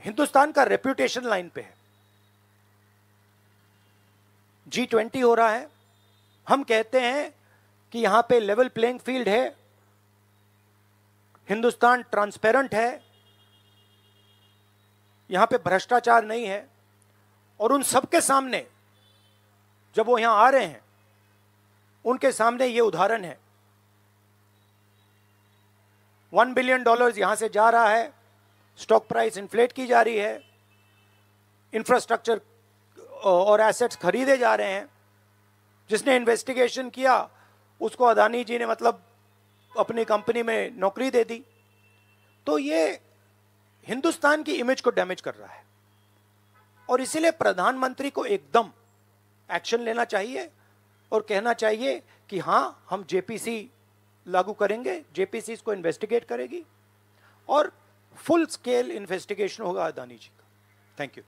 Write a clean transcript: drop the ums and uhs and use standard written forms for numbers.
हिंदुस्तान का reputation line पे है। G20 हो रहा है, हम कहते हैं कि यहां पे लेवल प्लेइंग फील्ड है, हिंदुस्तान ट्रांसपेरेंट है, यहां पे भ्रष्टाचार नहीं है, और उन सबके सामने जब वो यहां आ रहे हैं उनके सामने ये उदाहरण है। $1 बिलियन यहां से जा रहा है, स्टॉक प्राइस इन्फ्लेट की जा रही है, इंफ्रास्ट्रक्चर और एसेट्स खरीदे जा रहे हैं। जिसने इन्वेस्टिगेशन किया उसको अदानी जी ने मतलब अपनी कंपनी में नौकरी दे दी। तो ये हिंदुस्तान की इमेज को डैमेज कर रहा है, और इसीलिए प्रधानमंत्री को एकदम एक्शन लेना चाहिए और कहना चाहिए कि हां, हम जेपीसी लागू करेंगे, जेपीसी इसको इन्वेस्टिगेट करेगी और फुल स्केल इन्वेस्टिगेशन होगा अदानी जी का। Thank you.